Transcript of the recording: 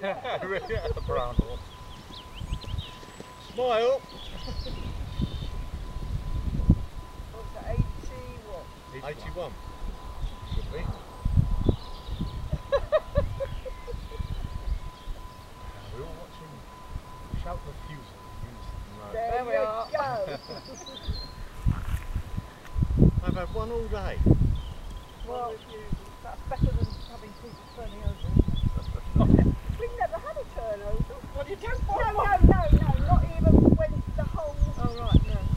Really, a brown horse. Smile! What's that, 80 what? 81. Should be. We're all watching Shout Refusal. There we are. Go. I've had one all day. Well, that's better than having people turning over. We've never had a turnover. Well, you don't No, not even when the whole... Oh, right, no.